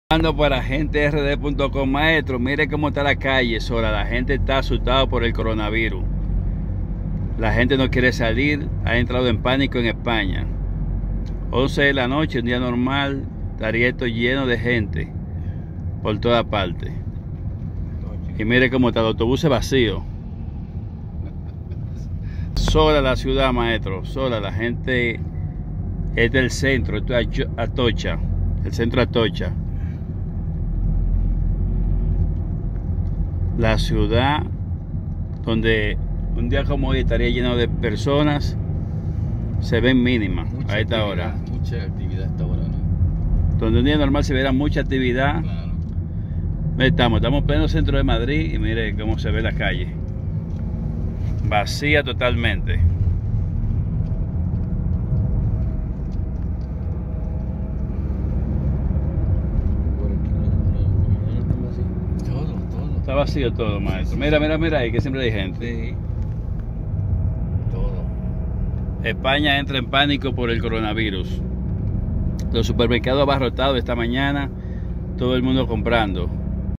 Ando para GenteRD.com, maestro. Mire cómo está la calle sola. La gente está asustada por el coronavirus. La gente no quiere salir. Ha entrado en pánico en España. 11 de la noche, un día normal, estaría esto lleno de gente por toda parte. Y mire cómo está el autobús vacío. Sola la ciudad, maestro. Sola. La gente es del centro. Esto es Atocha. El centro de Atocha. La ciudad donde un día como hoy estaría lleno de personas se ven mínimas a esta hora. Mucha actividad a esta hora, ¿no? Donde un día normal se verá mucha actividad. Claro. Estamos en pleno centro de Madrid y mire cómo se ve la calle. Vacía totalmente. Está vacío todo, maestro. Mira ahí que siempre hay gente. Sí. Todo. España entra en pánico por el coronavirus. Los supermercados abarrotados esta mañana, todo el mundo comprando.